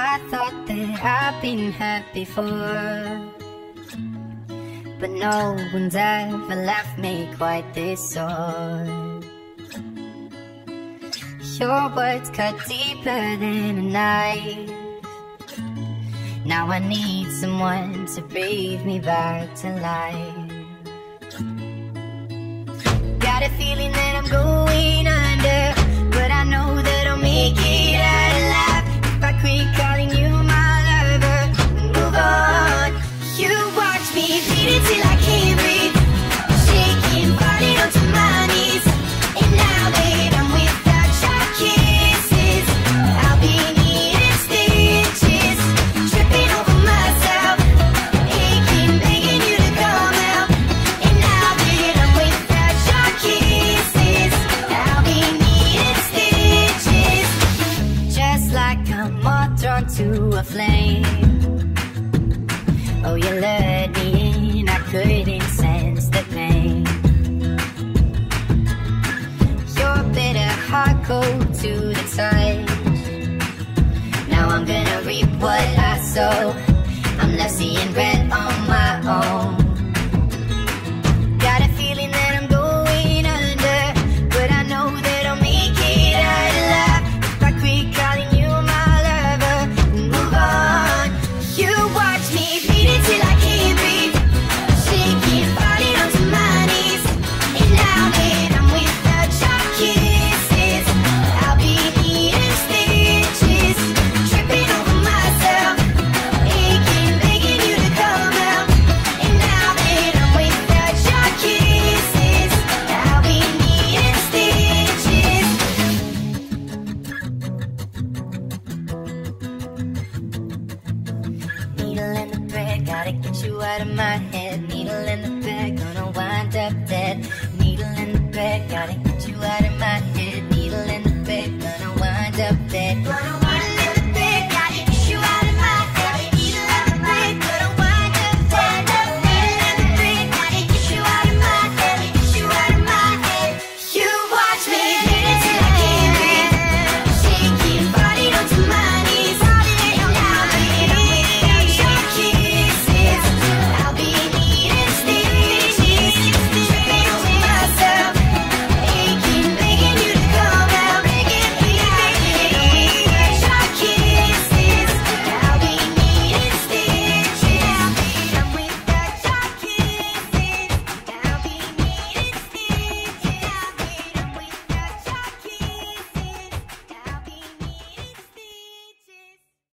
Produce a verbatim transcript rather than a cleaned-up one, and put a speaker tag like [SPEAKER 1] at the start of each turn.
[SPEAKER 1] I thought that I've been hurt before, but no one's ever left me quite this hard. Your words cut deeper than a knife. Now I need someone to breathe me back to life. Got a feeling that I'm going under, but I know that I'll make it out alive if I quit calling you my lover and move on. You watch me bleed until I can't breathe, shaking, falling onto my knees. And now that I'm without your kisses, I'll be needing stitches, tripping over myself, aching, begging you to come out. And now that I'm without your kisses, I'll be needing stitches, just like a moth drawn to a flame. Oh, you lured me in, I couldn't sense the pain. Your bitter heart cold to the touch. Now I'm gonna reap what I sow. I'm left seeing red on my own. Got a feeling that I'm going under, but I know that I'll make it out alive if I quit calling you my lover and move on. You watch me bleed until I can't breathe, shaking, falling onto my knees. And now that I'm without your kisses, I'll be needing stitches, tripping over myself, aching, begging you to come out. And now that I'm without your kisses, I'll be needing stitches. Needle and the thread, gotta get you out of my head.